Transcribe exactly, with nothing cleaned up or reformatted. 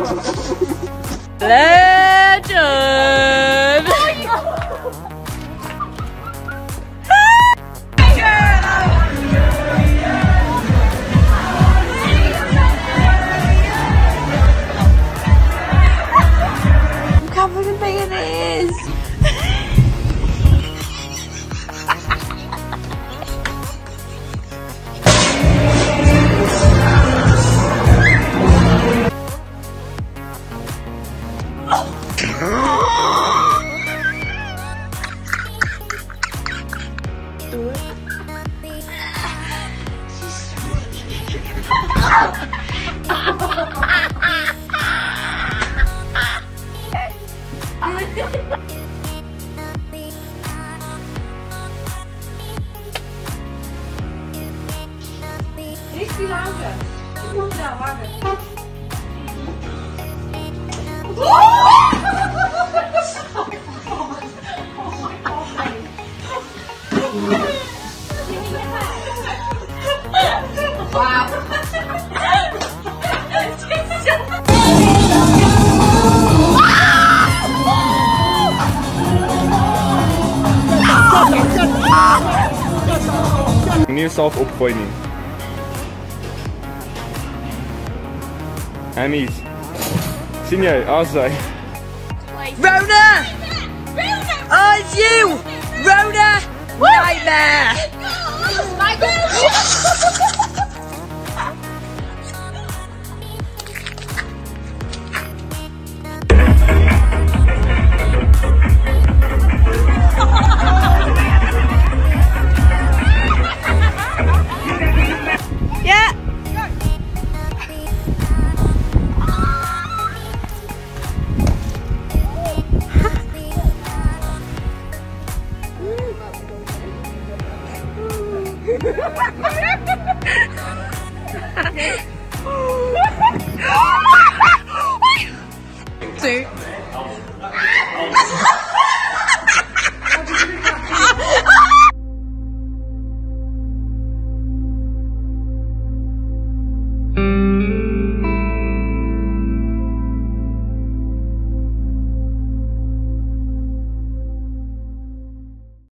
Legend! Look how fucking big it is! Nicht die Lage. Nur wieder Waage. Wow. Nie jezelf opgooien nie. Emmys. Sien jy? As hy. Rona! Oh, it's you! Rona! Nightmare! Yeah! Two.